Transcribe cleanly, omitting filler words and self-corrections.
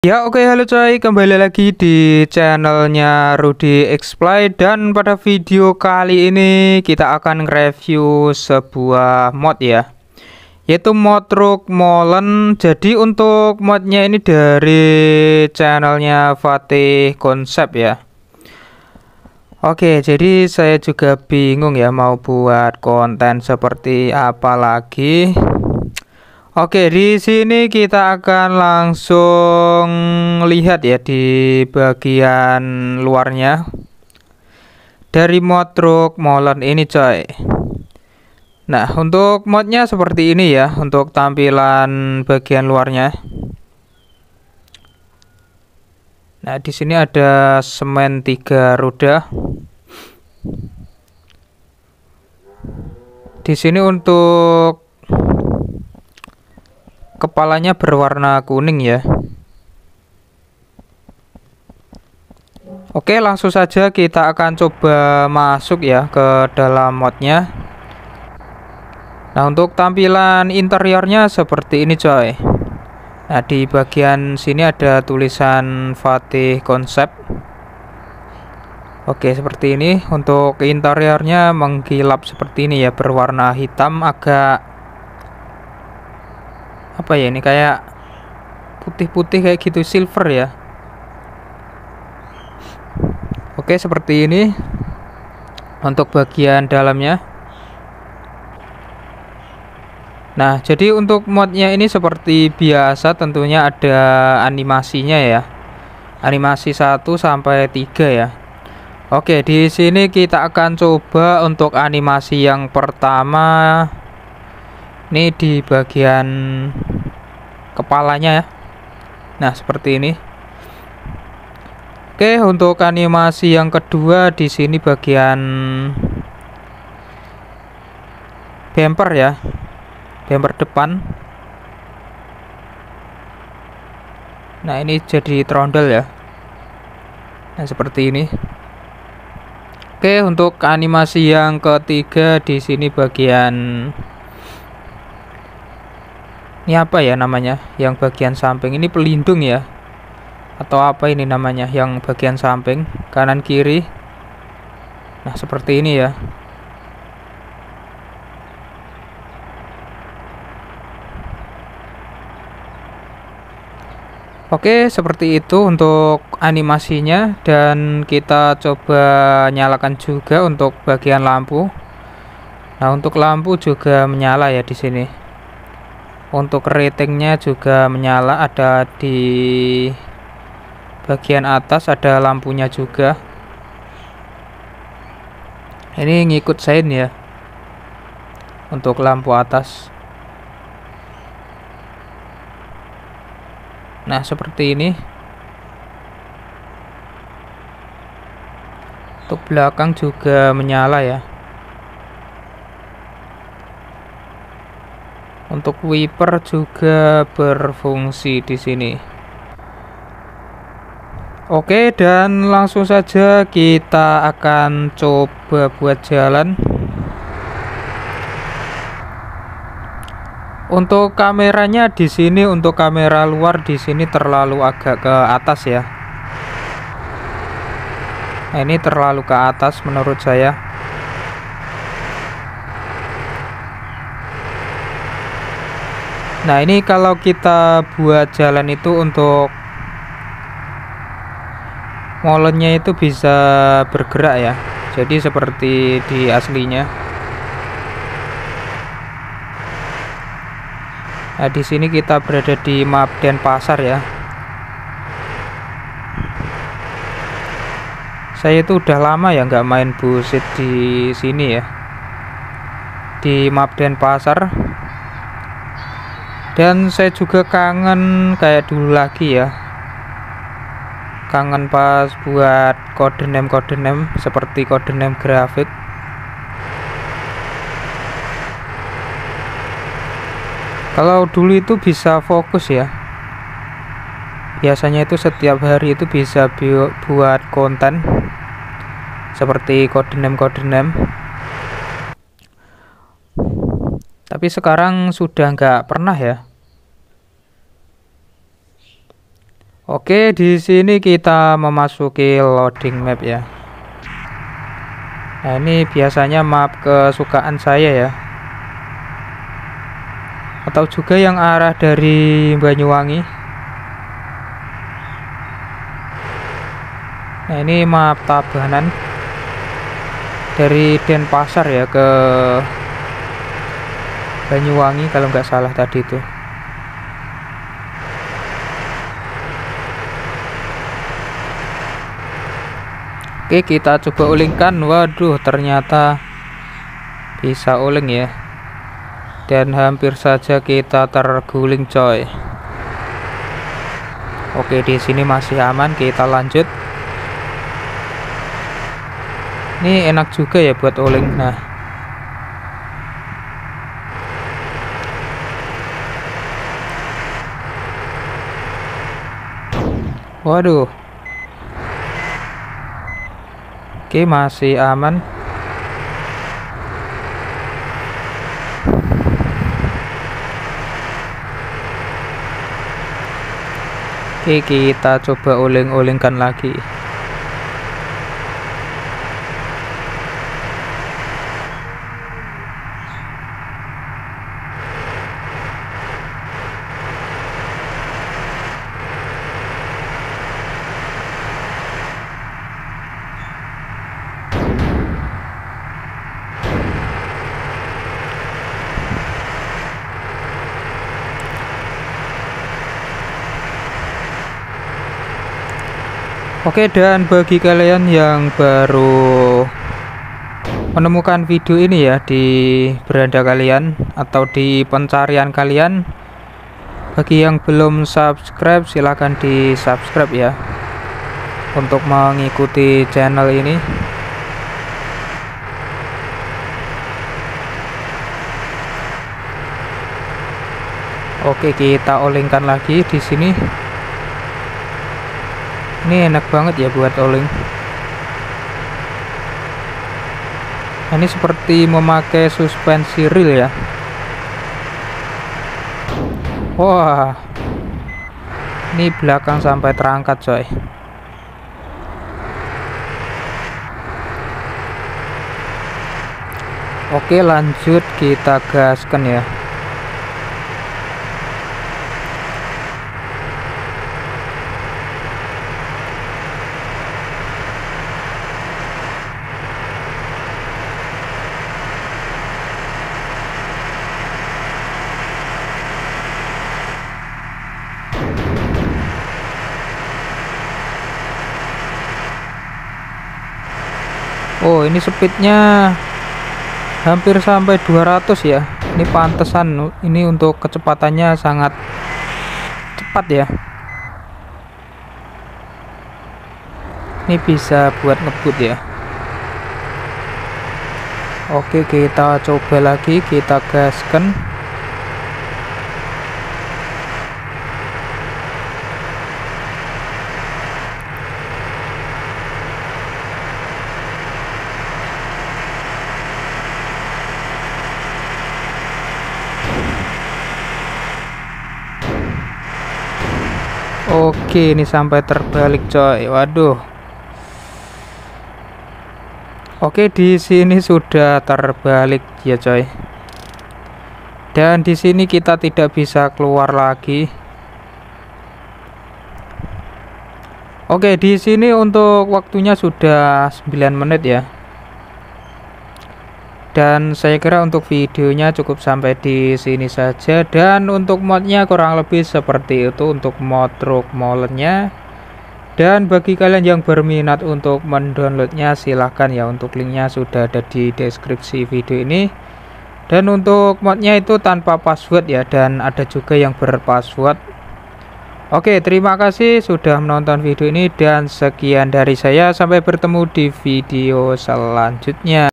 Ya oke, halo coy, kembali lagi di channelnya Rudy Explay. Dan pada video kali ini kita akan review sebuah mod ya, yaitu mod Rook Molen. Jadi untuk modnya ini dari channelnya Fatih Konsep ya. Oke, jadi saya juga bingung ya mau buat konten seperti apa lagi. Oke, di sini kita akan langsung lihat ya di bagian luarnya dari mod Rook Molen ini coy. Nah, untuk modnya seperti ini ya, untuk tampilan bagian luarnya. Nah, di sini ada semen 3 roda. Di sini untuk kepalanya berwarna kuning ya. Oke, langsung saja kita akan coba masuk ya ke dalam modnya. Nah, untuk tampilan interiornya seperti ini coy. Nah, di bagian sini ada tulisan Fatih Konsep. Oke, seperti ini. Untuk interiornya mengkilap seperti ini ya, berwarna hitam, agak apa ya, ini kayak putih-putih kayak gitu, silver ya. Oke, seperti ini untuk bagian dalamnya. Nah, jadi untuk modnya ini seperti biasa, tentunya ada animasinya ya, animasi 1 sampai 3 ya. Oke, di sini kita akan coba untuk animasi yang pertama. Ini di bagian kepalanya ya. Nah, seperti ini. Oke, untuk animasi yang kedua di sini bagian bumper ya, bumper depan. Nah, ini jadi trondol ya. Nah, seperti ini. Oke, untuk animasi yang ketiga di sini bagian ini apa ya namanya? Yang bagian samping ini pelindung ya. Atau apa ini namanya? Yang bagian samping kanan kiri. Nah, seperti ini ya. Oke, seperti itu untuk animasinya, dan kita coba nyalakan juga untuk bagian lampu. Nah, untuk lampu juga menyala ya di sini. Untuk ratingnya juga menyala, ada di bagian atas ada lampunya juga. Ini ngikut sein ya untuk lampu atas. Nah, seperti ini. Untuk belakang juga menyala ya. Untuk wiper juga berfungsi di sini. Oke, dan langsung saja kita akan coba buat jalan. Untuk kameranya di sini, untuk kamera luar di sini terlalu agak ke atas ya. Nah, ini terlalu ke atas menurut saya. Nah, ini kalau kita buat jalan itu untuk molennya itu bisa bergerak ya. Jadi seperti di aslinya. Nah, di sini kita berada di map Denpasar ya. Saya itu udah lama ya nggak main busit di sini ya, di map Denpasar. Dan saya juga kangen kayak dulu lagi ya. Kangen pas buat codename seperti codename grafik. Kalau dulu itu bisa fokus ya. Biasanya itu setiap hari itu bisa buat konten seperti codename. Tapi sekarang sudah nggak pernah ya. Oke, di sini kita memasuki loading map ya. Nah, ini biasanya map kesukaan saya ya. Atau juga yang arah dari Banyuwangi. Nah, ini map Tabanan. Dari Denpasar ya ke Banyuwangi kalau nggak salah tadi itu. Oke, kita coba ulingkan. Waduh, ternyata bisa uling ya. Dan hampir saja kita terguling, coy. Oke, di sini masih aman, kita lanjut. Ini enak juga ya buat uling. Nah, waduh. Oke, masih aman. Oke, kita coba uling-ulingkan lagi. Oke, dan bagi kalian yang baru menemukan video ini ya di beranda kalian atau di pencarian kalian, bagi yang belum subscribe silahkan di subscribe ya untuk mengikuti channel ini. Oke, kita olingkan lagi di sini. Ini enak banget ya buat oling. Ini seperti memakai suspensi reel ya. Wah, ini belakang sampai terangkat, coy. Oke, lanjut kita gaskan ya. Oh, ini speednya hampir sampai 200 ya. Ini pantesan ini untuk kecepatannya sangat cepat ya. Ini bisa buat ngebut ya. Oke, kita coba lagi, kita gaskan. Oke, ini sampai terbalik, coy. Waduh. Oke, di sini sudah terbalik ya, coy. Dan di sini kita tidak bisa keluar lagi. Oke, di sini untuk waktunya sudah 9 menit ya. Dan saya kira untuk videonya cukup sampai di sini saja. Dan untuk modnya kurang lebih seperti itu untuk mod truk molennya. Dan bagi kalian yang berminat untuk mendownloadnya silahkan ya, untuk linknya sudah ada di deskripsi video ini. Dan untuk modnya itu tanpa password ya, dan ada juga yang berpassword. Oke, terima kasih sudah menonton video ini, dan sekian dari saya. Sampai bertemu di video selanjutnya.